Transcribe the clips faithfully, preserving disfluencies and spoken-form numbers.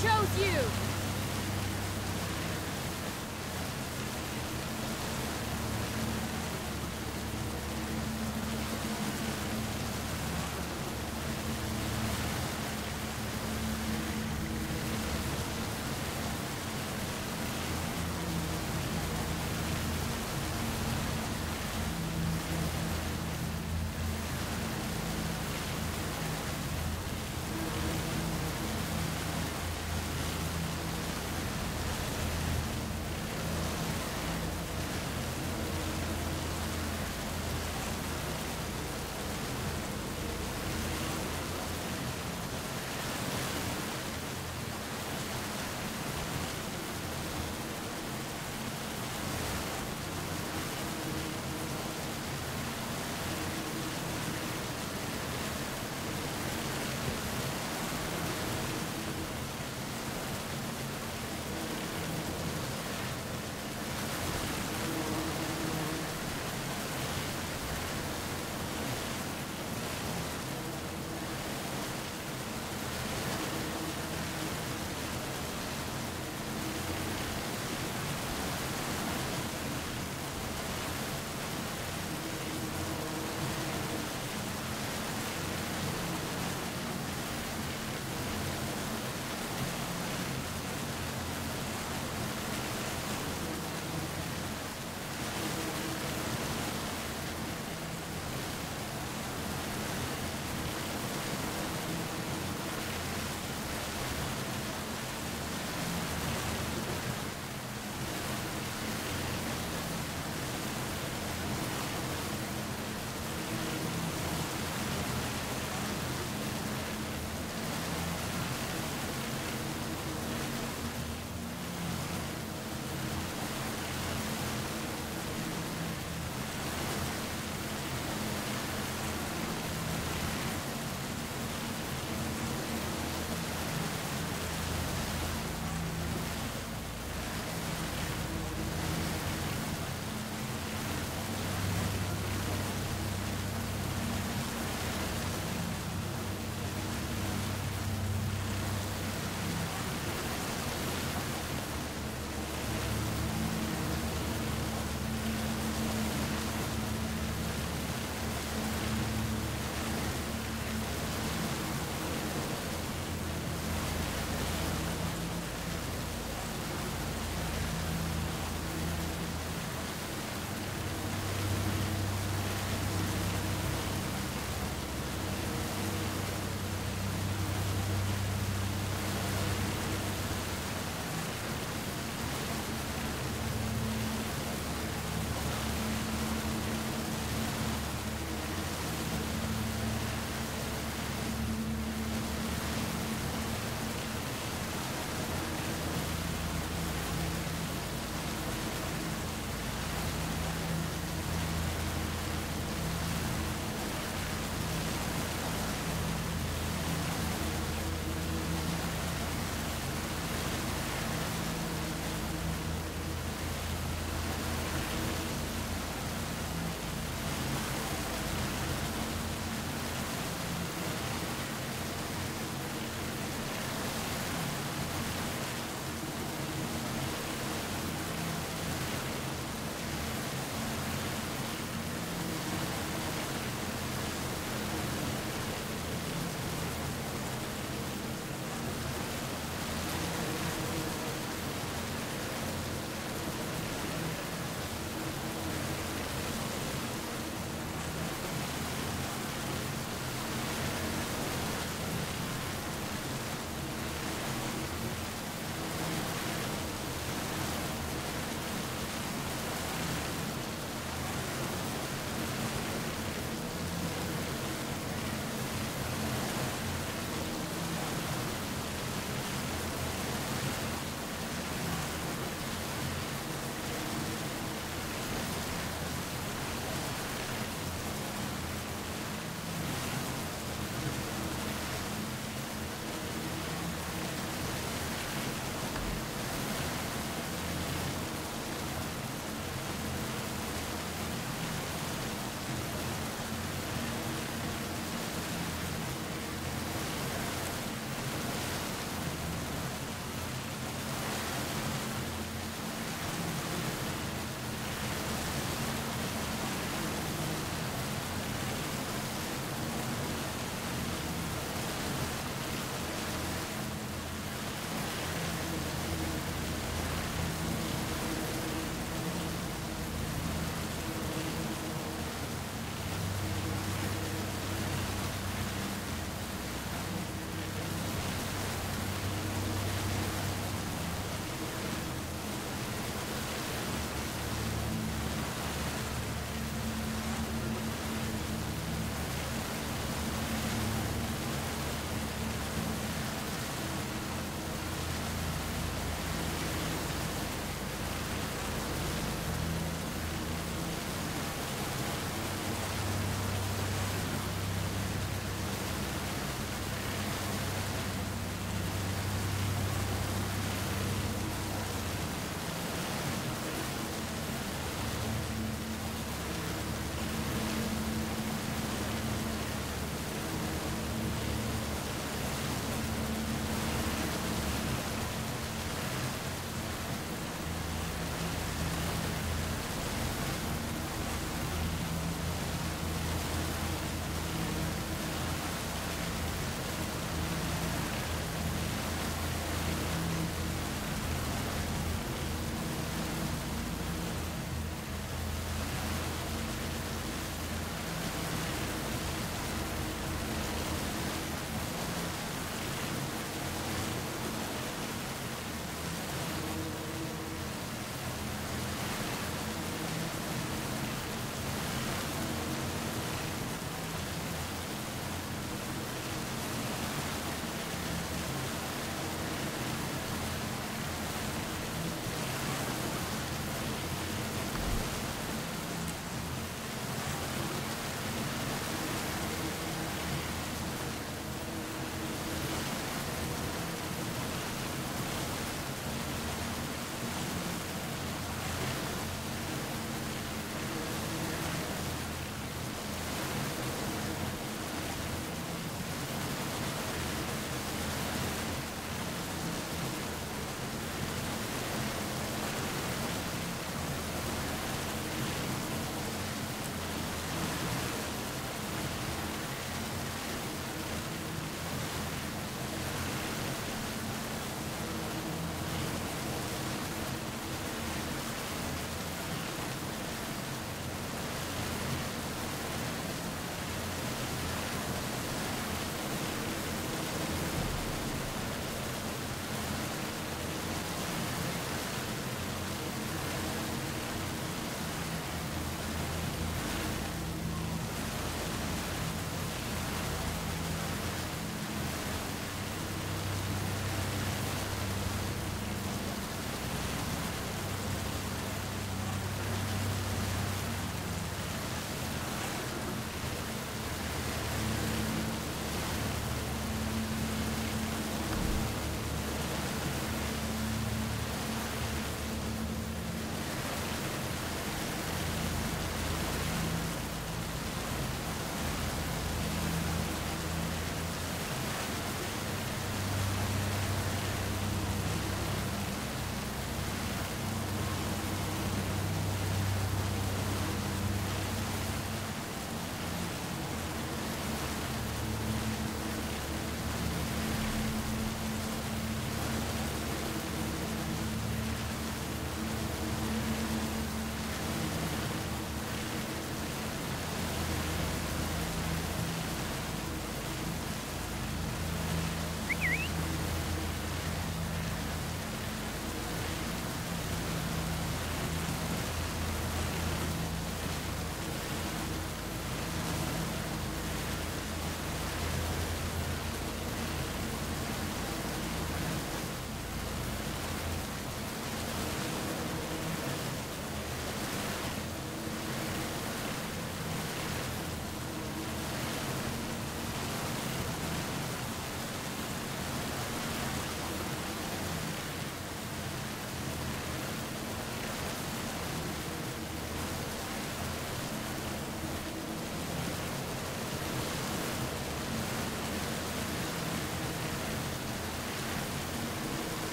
chose you!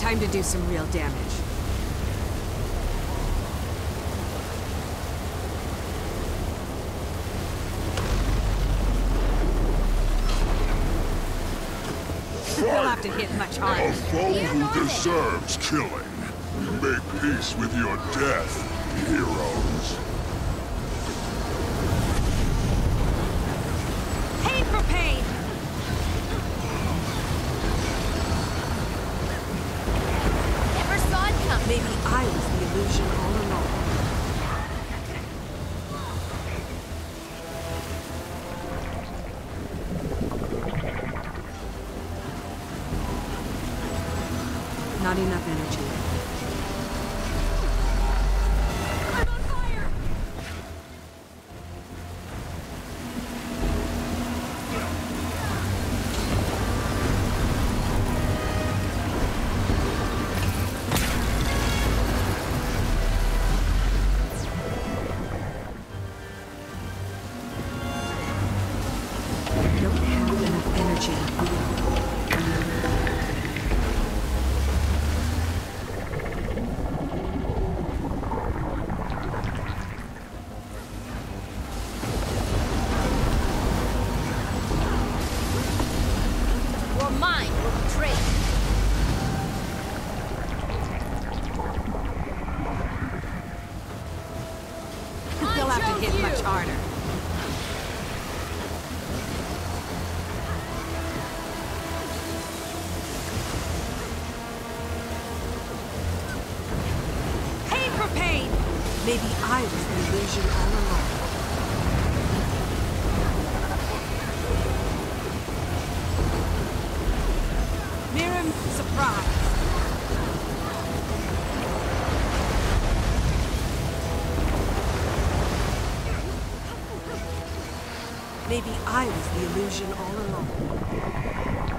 Time to do some real damage. You'll have to hit much harder. A foe who deserves killing. Make peace with your death, heroes. Pain for pain! Never saw it come. Maybe I was the illusion all along. Not enough energy. I'm on fire! Don't have enough energy. Your mind will betray you. You'll have to hit much harder. Pain for pain! Maybe I was the illusion all along. Mirim, surprise! Maybe I was the illusion all along.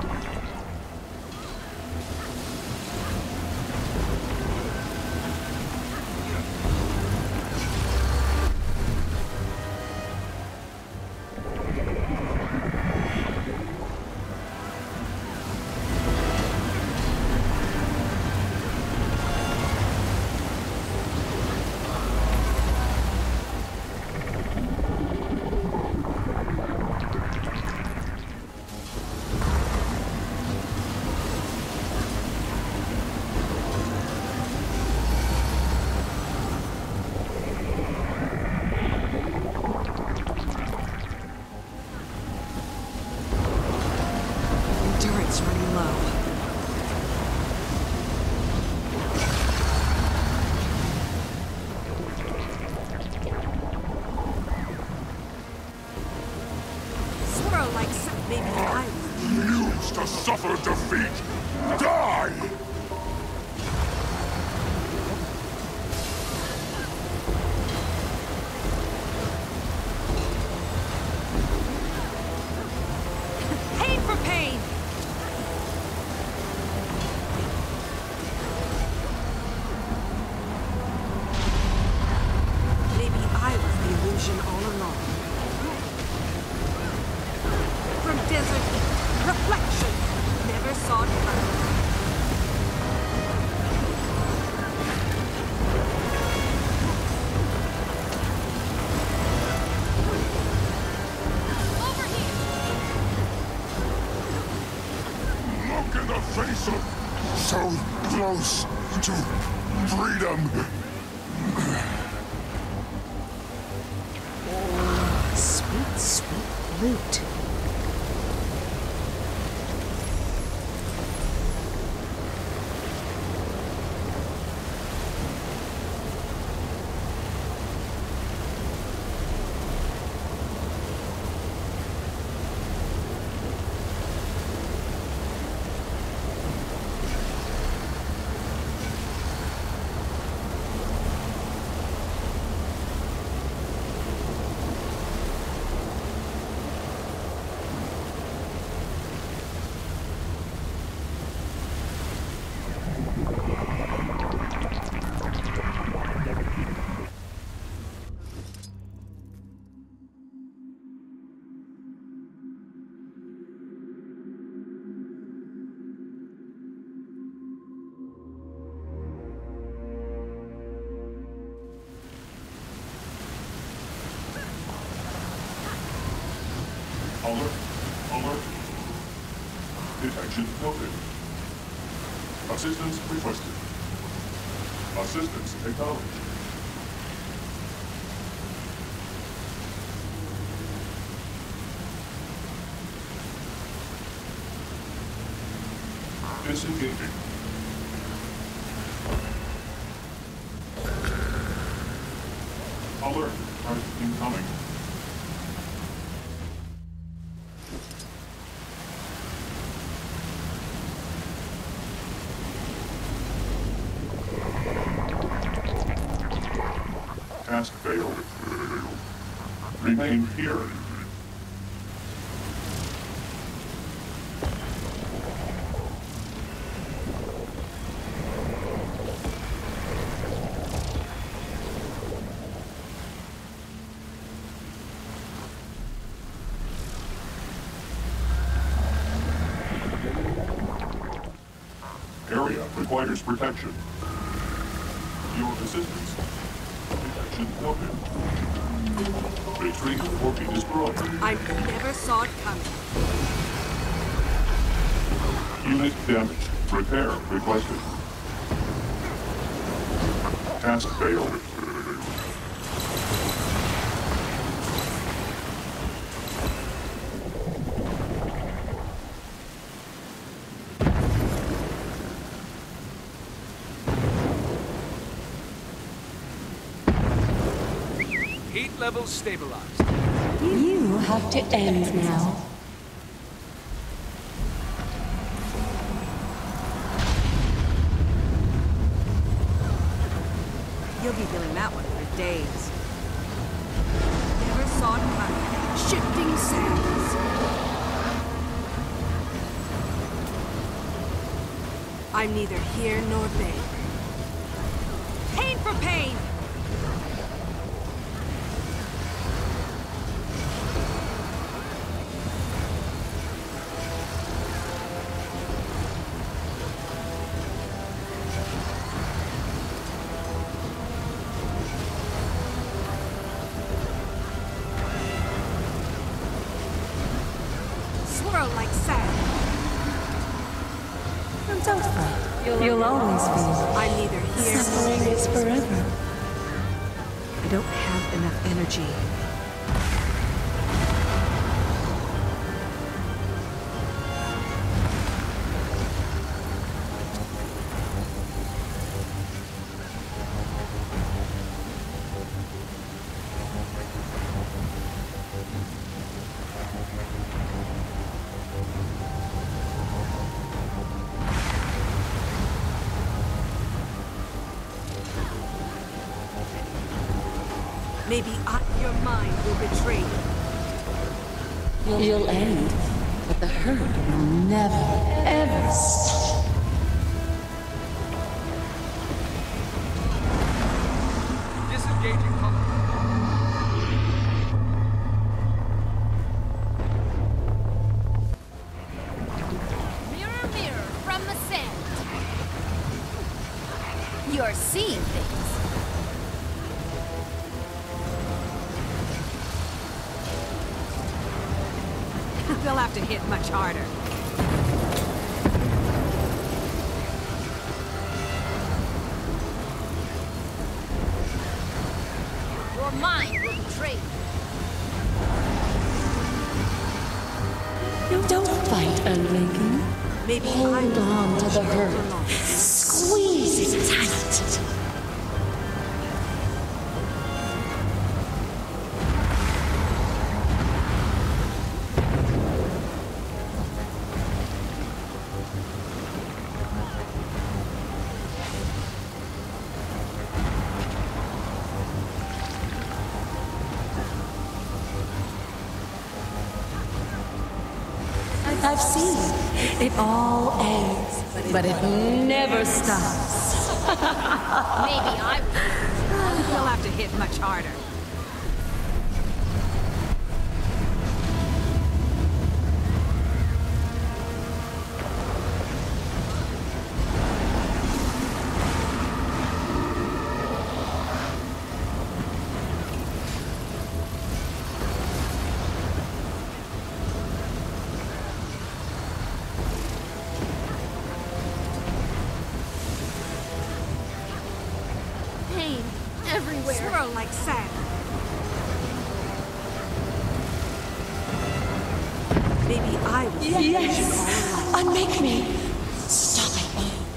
Endurance running low. Swirl like some maybe I was. Used to suffer defeat. Die! Pain for pain! Maybe I was the illusion all along. From desert, reflection, never saw it coming. Over here! Look in the face of so close to freedom. Sweet, sweet loot. Alert. Detection noted. Assistance requested. Assistance acknowledged. Disengaging. Alert. Threat incoming. Task failed. Remain here. Area requires protection. Your assistance. Detection noted. Retreat or be destroyed. I never saw it coming. Unit damaged. Repair requested. Task failed. Heat levels stabilized. You have to end now. You'll be feeling that one for days. Never saw it coming. Shifting sands. I'm neither here nor there. Pain for pain! Swirl like sand. Don't fight. You'll, You'll always be. I'm neither here nor Suffering there. is forever. I don't have enough energy. Maybe I, your mind will betray you. You'll, You'll end, but the hurt will never, ever stop. Disengaging combat. Mirror, mirror from the sand. You're seeing things. They'll have to hit much harder. Your mind will betray you. Don't fight, Unwaken. Maybe I Hold will on to the hold hurt. along. Squeeze it tight. I've seen it. It all ends, but it never stops. Maybe I will. They'll have to hit much harder. swirl like sand. Maybe I was the illusion all along. Unmake me. Stop it.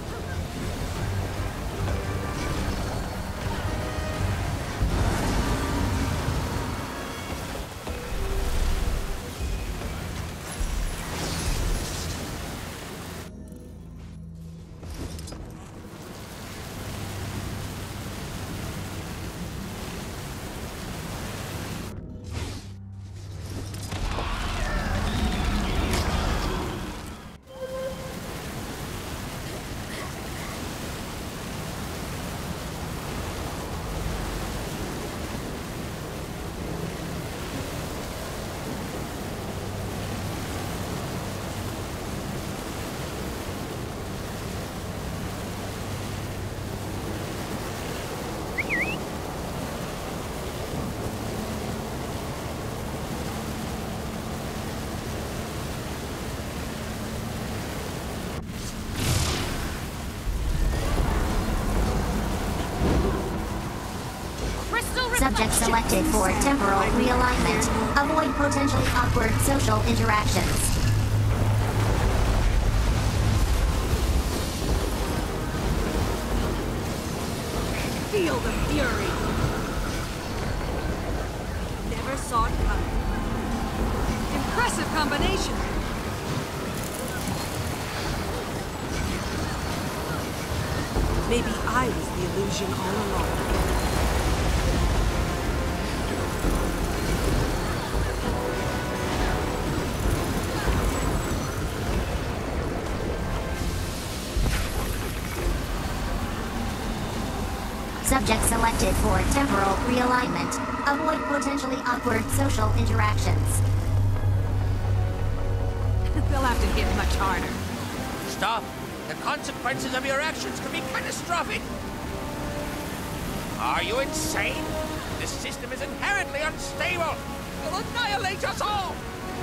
Subject selected for temporal realignment. Avoid potentially awkward social interactions. Feel the fury. Never saw it coming. Impressive combination. Maybe I was the illusion all along. Subject selected for temporal realignment. Avoid potentially awkward social interactions. They'll have to hit much harder. Stop! The consequences of your actions can be catastrophic! Are you insane? This system is inherently unstable! It'll annihilate us all!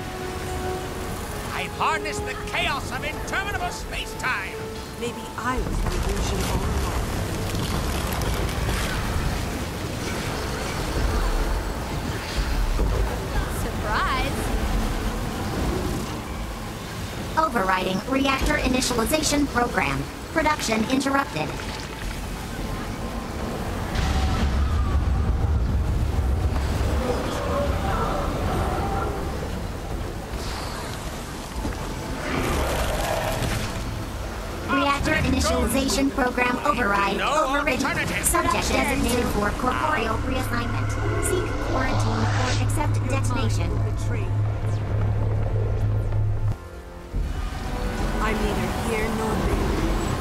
I've harnessed the chaos of interminable space-time! Maybe I was the illusion all along. Overriding reactor initialization program. Production interrupted. Reactor initialization program override No overridden. alternative. Subject designated for corporeal reassignment. Seek quarantine or accept detonation. Betrayed. I'm neither here nor there.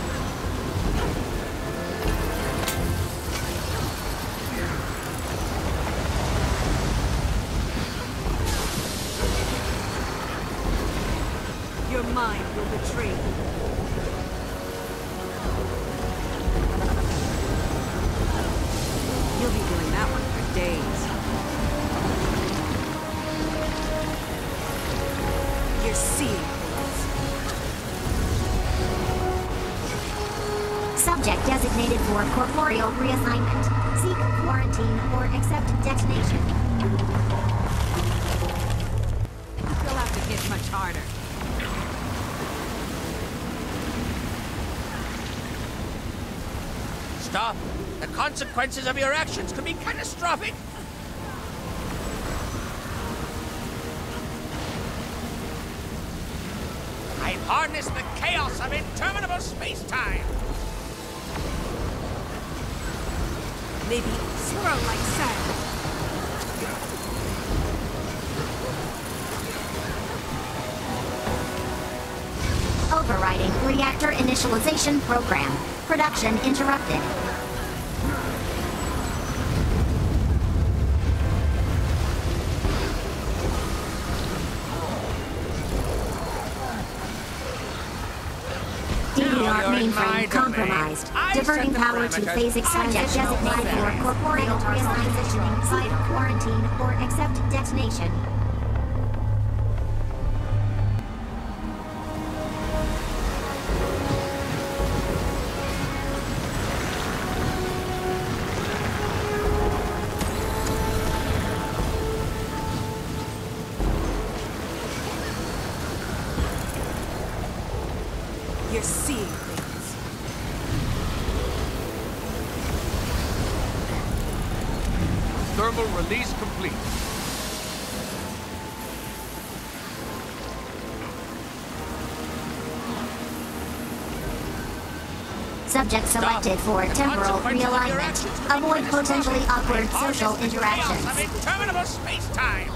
Your mind will betray you. You'll be doing that one for days. You're seeing things. Subject designated for corporeal reassignment. Seek quarantine or accept detonation. You'll have to hit much harder. Stop! The consequences of your actions could be catastrophic! I've harnessed the chaos of interminable space-time! Maybe swirl like sand. Overriding reactor initialization program. Production interrupted. D D R Now you're in my mainframe domain. compromised. I Diverting set the power to parameters. phase expansion designated for corporeal reassignment. Seek quarantine or accept detonation. You're seeing things. Thermal release complete. Subject selected for temporal realignment. Avoid potentially awkward social interactions. Chaos of interminable space-time.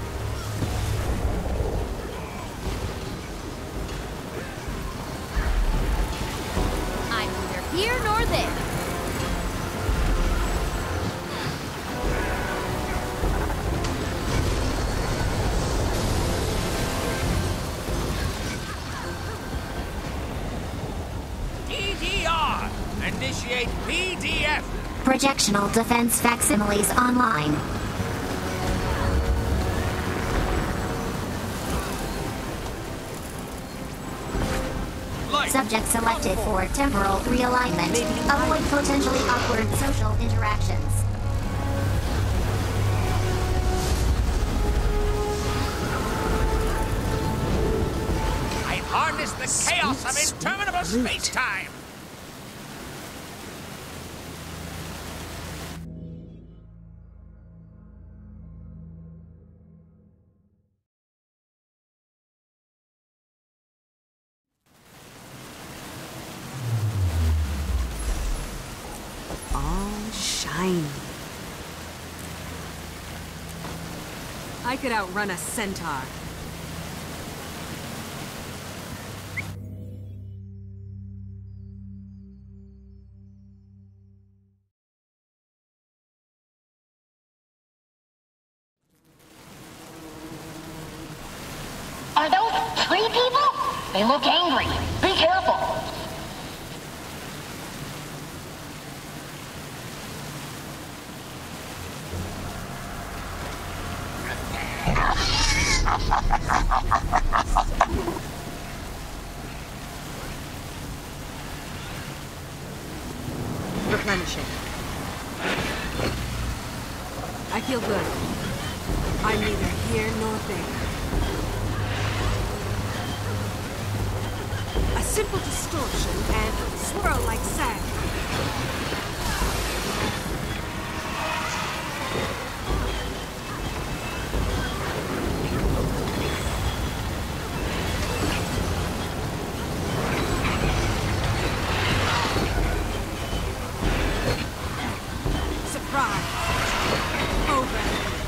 I'm neither here nor there. P D R. Initiate P D F. Projectional defense facsimiles online. Light. Subject selected for temporal realignment. Avoid potentially awkward social interactions. I harness the chaos of interminable space-time. All shiny. I could outrun a centaur. Are those tree people? They look angry. Be careful. Replenishing. I feel good. I'm neither here nor there. A simple distortion and swirl like sand. Surprise! Over.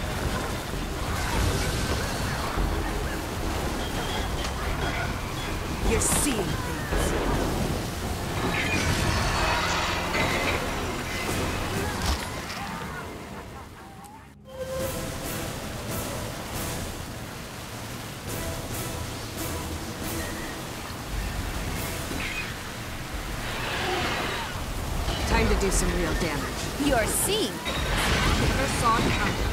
You're seeing things. Time to do some real damage. You're seeing. Never saw it coming.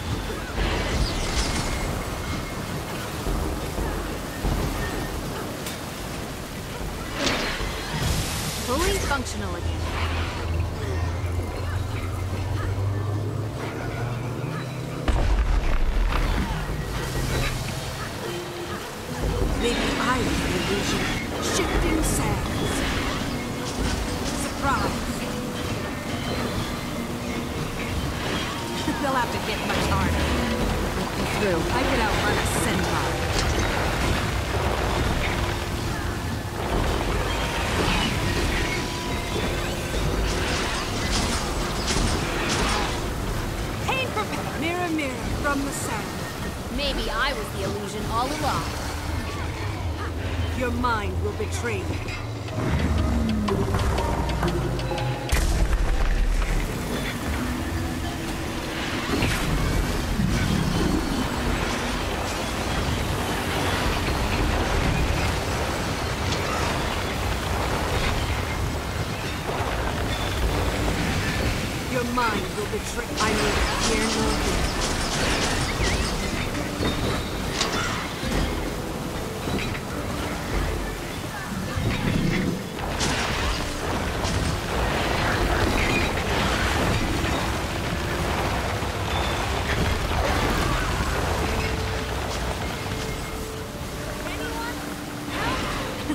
Fully functional again. Maybe I am the illusion. Shifting sands. Surprise. They'll have to hit much harder. Look me through. I could outrun a centaur. Pain for mirror, mirror from the sand. Maybe I was the illusion all along. Your mind will betray you. Your mind will betray. I neither here nor there.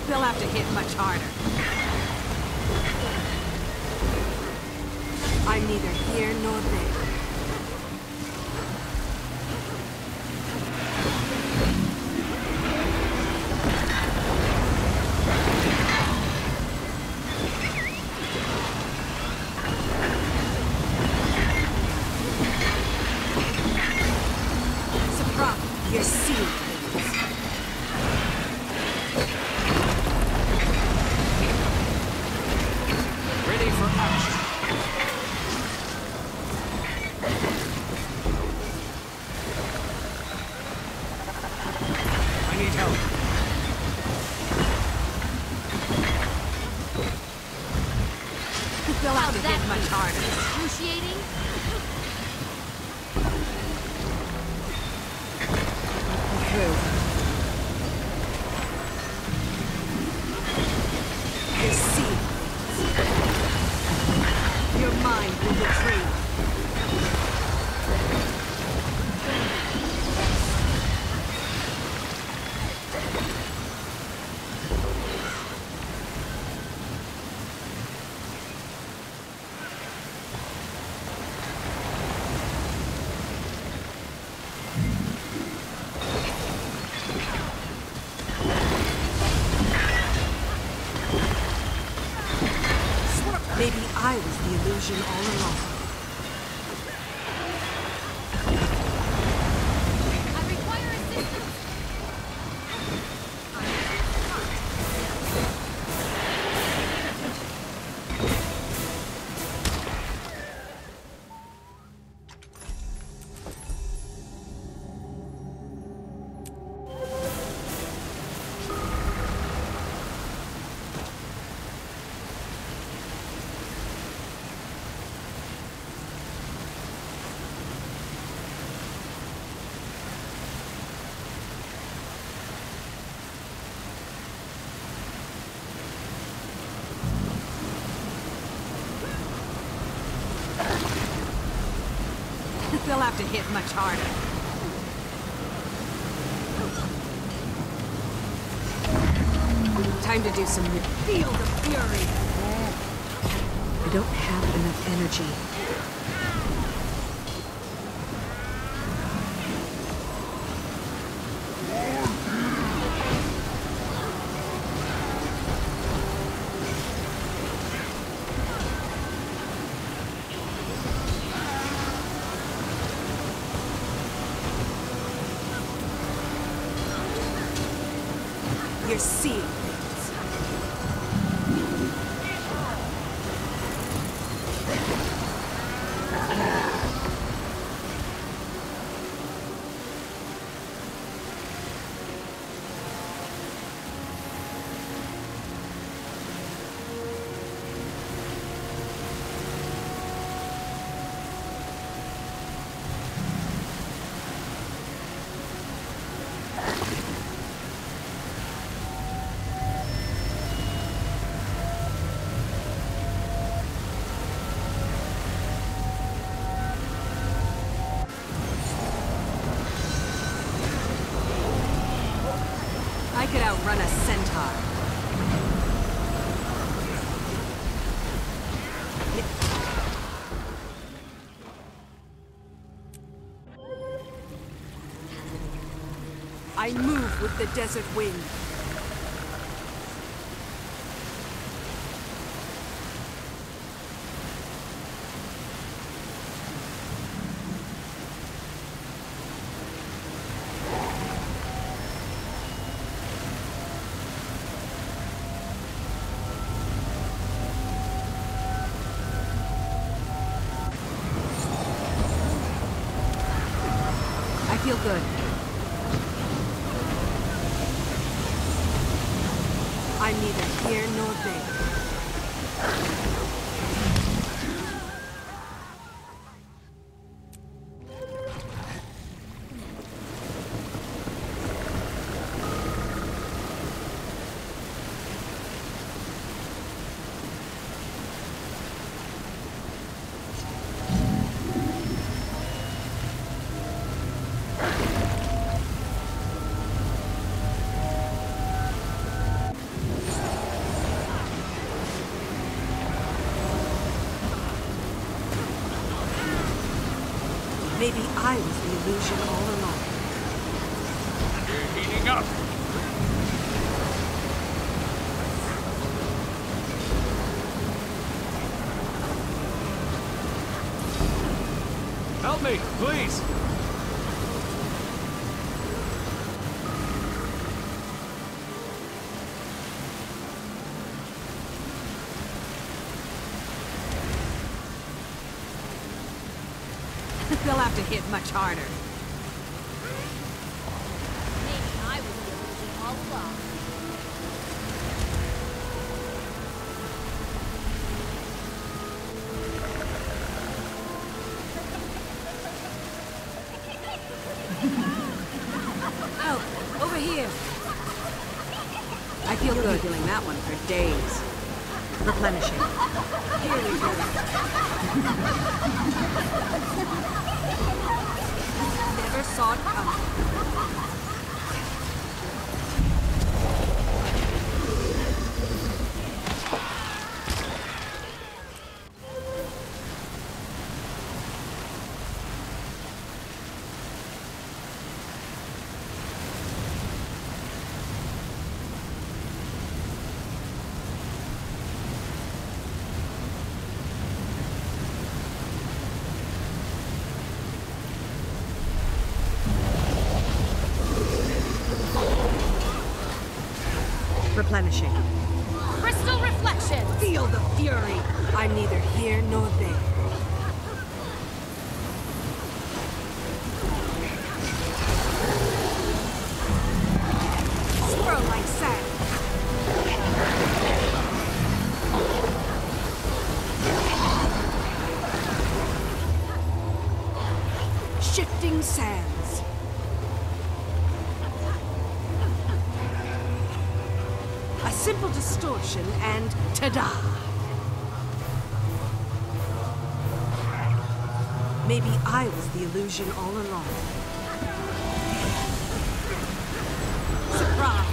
They'll have to hit much harder. I'm neither here nor there. Surprise! You're seeing things. Ready for action. I need help. They'll have to How's that hit much feel? harder. Excruciating? Through. You're seeing things. Your mind will betray you. Maybe I was the illusion all along. I require assistance. They'll have to hit much harder. Time to do some Field of Fury. I don't have enough energy. You're seeing things. I could outrun a centaur. I move with the desert wind. I feel good. I'm neither here nor there. Maybe I was the illusion all along. We're heating up. Help me, please. They'll have to hit much harder. Maybe I was the illusion all along. Oh, over here. I feel good doing that one for days. Replenishing. Here we go. Never saw it coming. Replenishing. Crystal reflection. Feel the fury. I'm neither here nor there. Swirl like sand. Shifting sands. A simple distortion and ta-da! Maybe I was the illusion all along. Surprise!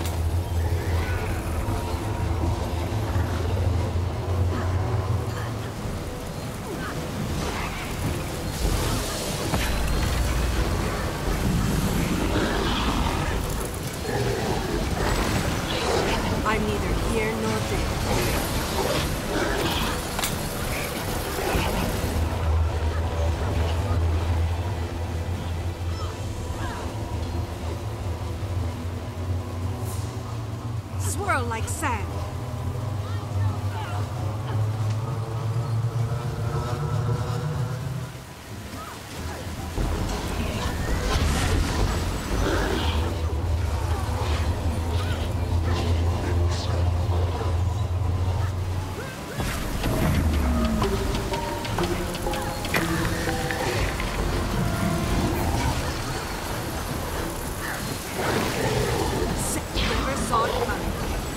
I'm neither here nor there. Swirl like sand. Never saw it coming.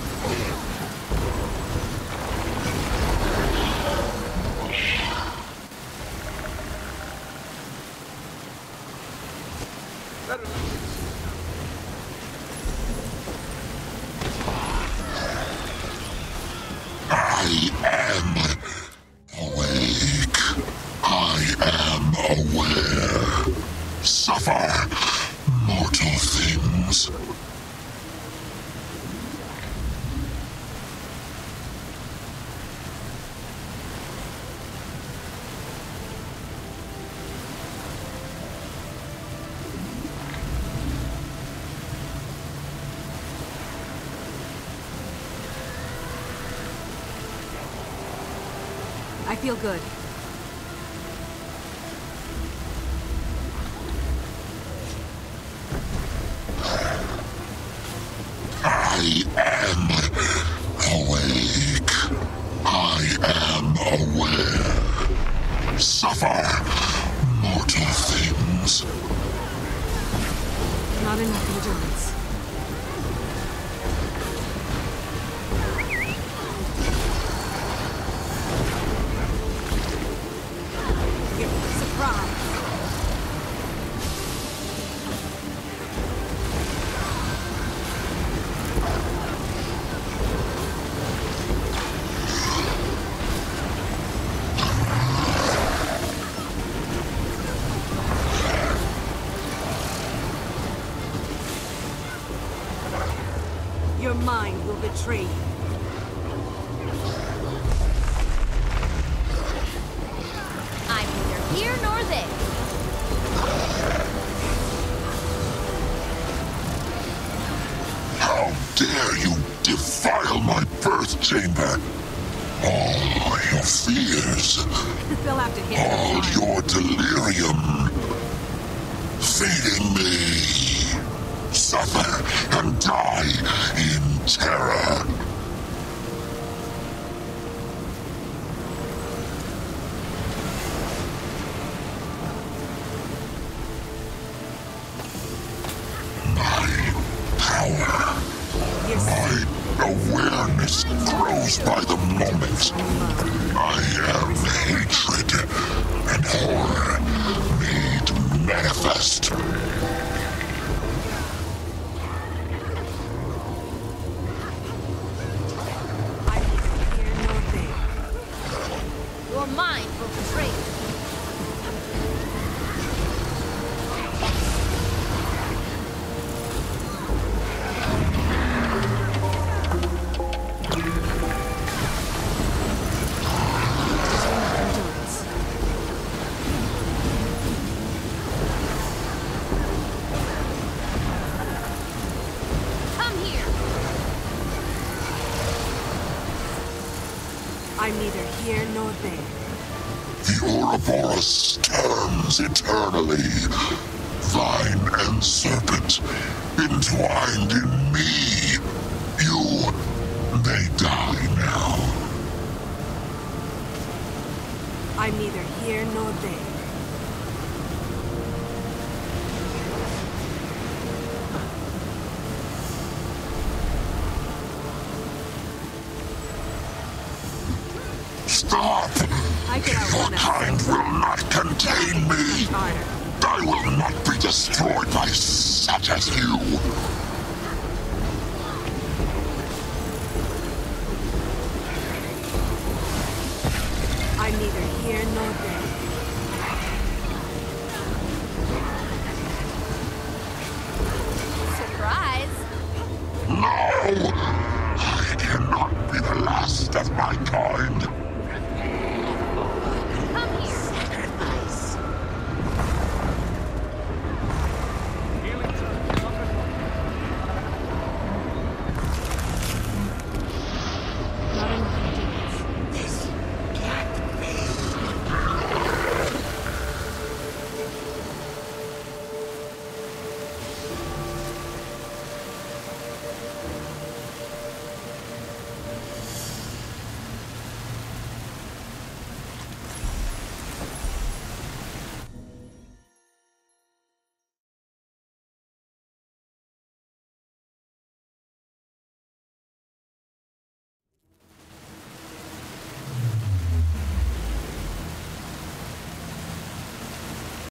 I am awake. I am aware. Suffer, mortal things. I feel good. I am awake. I am aware. Suffer, mortal things. Not enough endurance. Surprise! Your mind will betray you. I'm neither here nor there. How dare you defile my birth chamber? All your fears, They'll have to hit all the fire. your delirium, feeding me. Suffer and die in terror. My power, my awareness grows by the moment. I am hatred and horror made manifest. Your mind will betray you. Come here. I'm neither here nor there. The Ouroboros turns eternally. Vine and serpent entwined in me. You may die now. I'm neither here nor there. Stop! I could Your outrun kind that. will not contain me. Harder. I will not be destroyed by such as you. I'm neither here nor there. Surprise. No! I cannot be the last of my kind.